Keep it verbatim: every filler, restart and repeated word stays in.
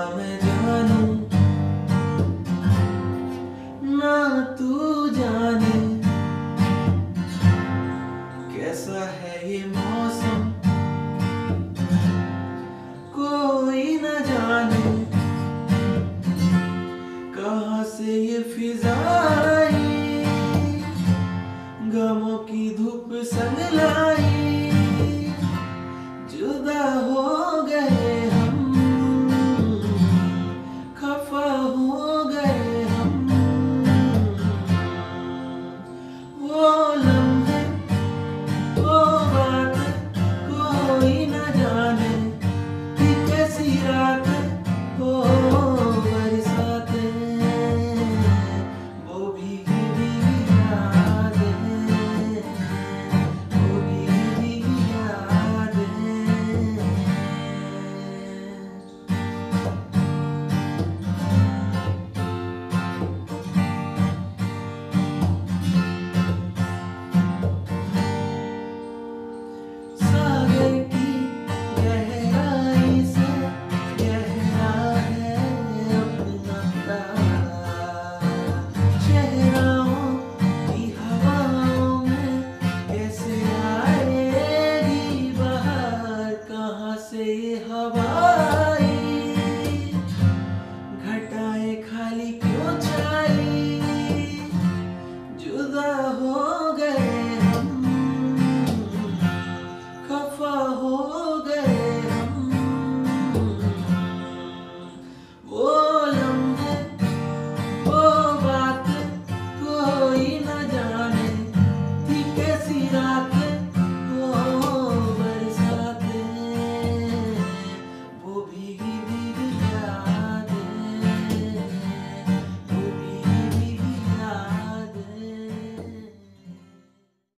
मैं जानूं ना तू जाने कैसा है ये मौसम, कोई न जाने कहाँ से ये फिजा आई, गमों की धूप संग लाई, जुदा हो